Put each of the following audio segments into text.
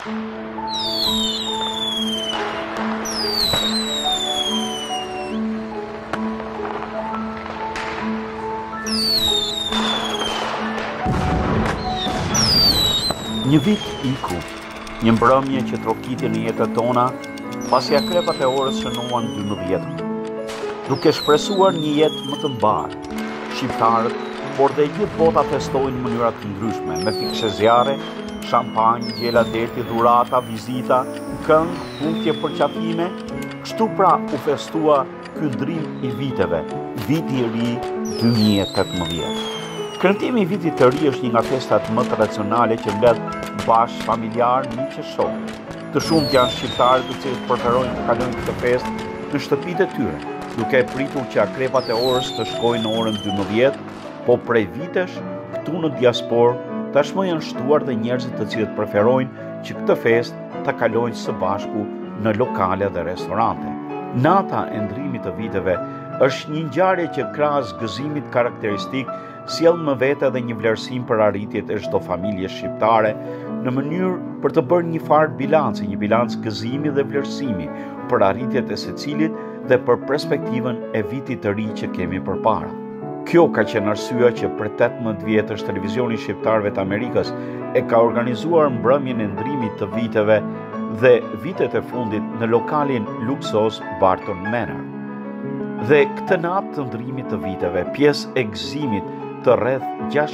Një vit iku, një mbrëmje që trokiti në jetët tona, pasi akrepat e orës shënuan 12. Duke shpresuar një jetë më të mbarë, shqiptarët, por dhe gjithë bota festojnë në mënyra të ndryshme, me fikse zjarre, shampanjë, gjela deti, dhurata, vizita, këngë, punktje për qafime. Kështu pra u festua ky ndrim i viteve, viti i ri 2018. Këndimi i vitit të ri është një nga festat më tradicionale që mbledh bashkë familjar, miq e shokë. Të shumt janë shqiptarët të cilët preferojnë të kalojnë këtë festë në shtëpitë e tyre, duke e pritur që akrepat e orës të shkojnë në orën 12, po prej vitesh këtu në diasporë tashmë janë shtuar dhe njerëzit të cilët preferojnë që këtë festë ta kalojnë së bashku në lokale dhe restorante. Nata e ndrimit të viteve është një ngjarje që krahas gëzimit karakteristik sjell me vete edhe një vlerësim për arritjet e çdo familje shqiptare në mënyrë për të bërë një farë bilanci, një bilanc gëzimi dhe vlerësimi për arritjet e secilit dhe për perspektivën e vitit të ri që kemi përpara. Kjo ka qenë arsyeja që për 18 vjetësh televizioni shqiptarëve të Amerikës e ka organizuar mbrëmjen e ndrimit të viteve dhe vitet e fundit në lokalin luksos Barton Manor. Dhe këtë natë të ndrimit të viteve, pjesë e gëzimit të rreth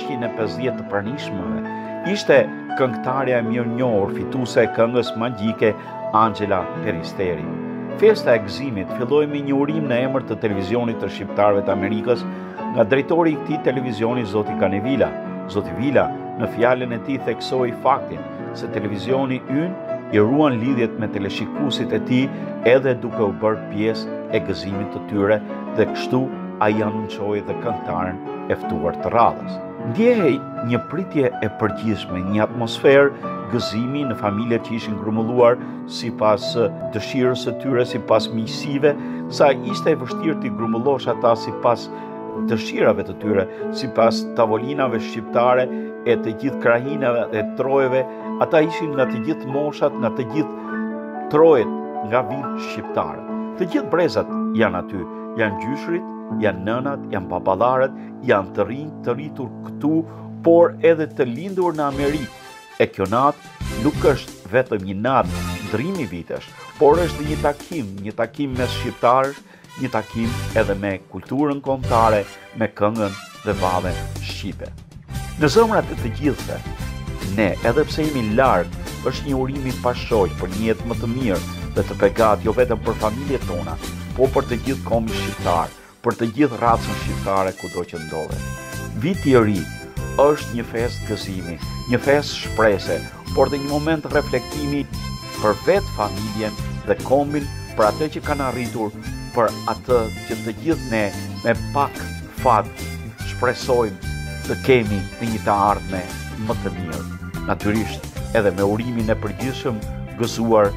650 të pranishmëve, ishte këngëtarja e mirënjohur, fituese e këngës magjike Angela Peristeri. Festa e gëzimit filloi me një urim në emër të televizionit të shqiptarëve të Amerikës nga drejtori i këtij televizioni Zoti Kanevila. Zoti Vila në fjalën e tij theksoi faktin se televizioni ynë i ruan lidhjet me teleshikuesit e tij edhe duke u bërë pjesë e gëzimit të tyre dhe kështu ai anunçoi dhe këngëtaren e ftuar të radhës. Ndjehej një pritje e përgjithshme, një atmosferë gëzimi në familjet që ishin grumbulluar sipas dëshirës së tyre, sipas miqësive, sa ishte e vështirë të grumbullosh ata sipas dëshirave të tyre, sipas tavolinave shqiptare e të gjithë krahinave e trojeve. Ata ishin nga të gjithë moshat, nga të gjithë trojet nga vinë shqiptare. Të gjithë brezat janë aty, janë gjyshrit, janë nënat, janë baballarët, janë të rinj, të rritur këtu, por edhe të lindur në Amerikë. E kjo natë nuk është vetëm një natë ndrimi vitesh, por është një takim mes shqiptarësh, një takim edhe me kulturën kombëtare, me këngën dhe vallen shqipe. Në zemrat e të gjithëve, ne, edhe pse jemi larg, është një urim i pashoj për një jetë më të mirë dhe të begat, jo vetëm për familjet tona, po për të gjithë kombin shqiptar, për të gjithë racën shqiptare kudo që ndodhet. Viti i ri është një festë gëzimi, një festë shprese, por dhe një moment reflektimi për vetë familjen dhe kombin, për atë që kanë arritur, për atë që të gjithë ne me pak fat shpresojmë të kemi në një të ardhme më të mirë. Natyrisht edhe me urimin e përgjithshëm gëzuar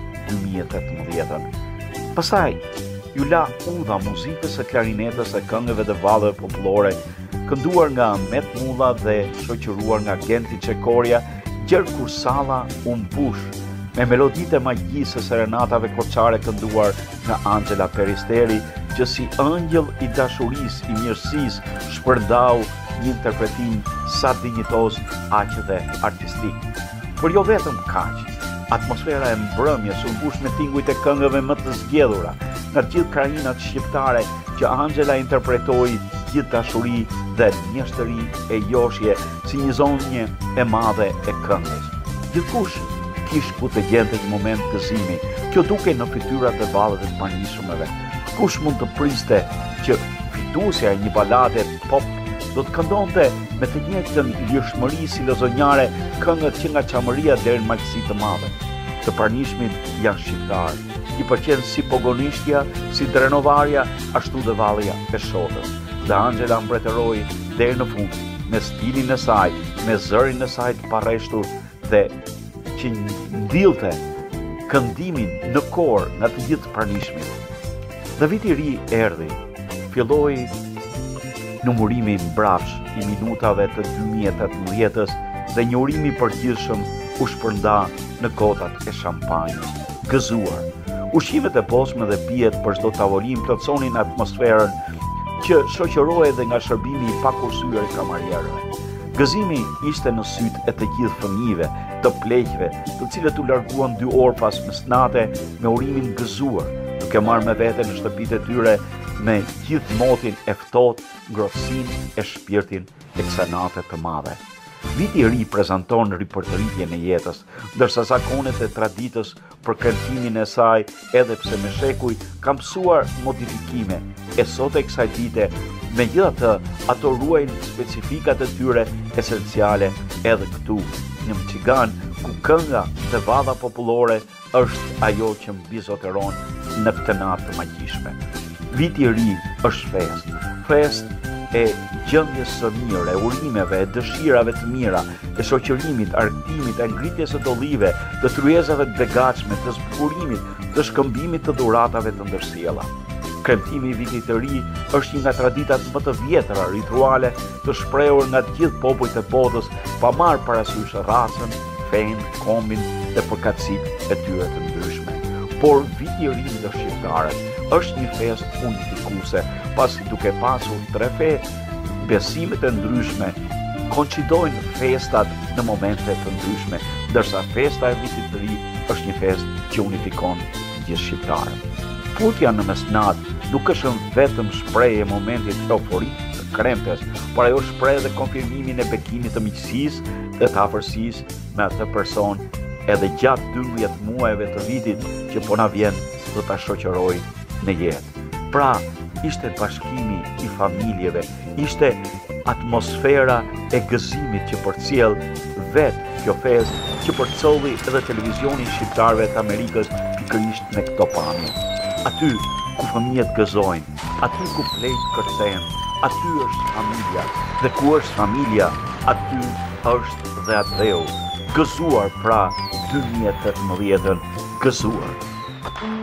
2018. Pastaj ju la udha muzikës së klarinetës, e këngëve dhe vallëve popullore, kënduar nga Ahmet Mulla dhe shoqëruar nga Genti Çekoria, gjerë kur salla u mbush me meloditë e magjisë së serenatave koçare kënduar nga Angela Peristeri, që si ëngjëll i dashurisë, i mirësisë, shpërndau një interpretim sa dinjitoz, aq dhe artistik. Por jo vetëm kaq, atmosfera e mbrëmjes u mbush me tingujt e këngëve më të zgjedhura nga gjithë krahinat shqiptare që Angela interpretoi, gjithë dashuri dhe mjeshtëri e joshje si një zonjë e madhe e këngës. Gjithkush kish ku të gjente një moment gëzimi, kjo duke në fytyrat e vallëve të pranishmëve. Kush mund të priste që fituesja e një balade pop do të këndonte me të njëjtën lirshmëri si lozonjare këngët që nga çamëria deri në maqësi të madhe. Të pranishmit janë shqiptarë, i pëlqen si pogonishtja, si drenovarja, ashtu dhe vallja e shotës. Dhe Angela mbretëroi deri në fund me stilin e saj, me zërin e saj të parreshtur dhe që ndillte këndimin në kor nga të gjithë pranishmit. Dhe viti i ri erdhi, filloi numërimi mbrapsh i minutave të 2018-s dhe një urim i përgjithshëm u shpërnda në gotat e shampanjës, gëzuar. Ushqimet e posme dhe pijet për çdo tavolim plotësonin atmosferën që shoqërohej edhe nga shërbimi i pakursyer i kamarierëve. Gëzimi ishte në sytë e të gjithë fëmijëve, të pleqëve, të cilët u larguan 2 orë pas mesnate me urimin gëzuar, duke marrë me vete në shtëpitë e tyre me gjithë motin e ftohtë, ngrohtësinë e shpirtin e kësaj nate të madhe. Viti i ri prezanton ripërtëritjen e jetës, ndërsa zakonet e traditës për kremtimin e saj, edhe pse me shekuj, ka mësuar modifikime, e sot e kësaj dite, megjithatë, ato ruajnë specifikat e tyre esenciale edhe këtu, në Michigan, ku kënga dhe valla popullore është ajo që mbizoteron në këtë natë të magjishme. Viti i ri është festë e gjendjes së mirë, e urimeve, e dëshirave të mira, e shoqërimit, arktimit, e ngritjes së dollive, të tryezave të begatshme, të zbukurimit, të shkëmbimit të dhuratave të ndërsjella. Kremtimi i vitit të ri është një nga traditat më të vjetra rituale të shprehur nga të gjithë popujt e botës, pa marrë parasysh racën, fenë, kombin dhe përkatësitë e tyre të ndryshme. Por viti i ri ndër shqiptarët është një festë unifikuese, pasi duke pasur 3 fe, besimet e ndryshme koincidojnë festat në momente të ndryshme, ndërsa festa e vitit të ri është një festë që unifikon të gjithë shqiptarët. Putja në mesnat nuk është vetëm shprehje e momentit euforik të kremtes, por ajo shpreh edhe konfirmimin e bekimit të miqësisë dhe të afërsisë me atë person edhe gjatë 12 muajve të vitit që po na vjen do ta shoqëroj në jetë. Pra, ishte bashkimi i familjeve, ishte atmosfera e gëzimit që përcjell vetë kjo festë që përcolli edhe televizionin shqiptarëve të Amerikës pikërisht me këto pamje. Aty ku fëmijët gëzojnë, aty ku plejt kërcejnë, aty është familja, dhe ku është familja, aty është dhe atreu. Gëzuar pra 2018, gëzuar.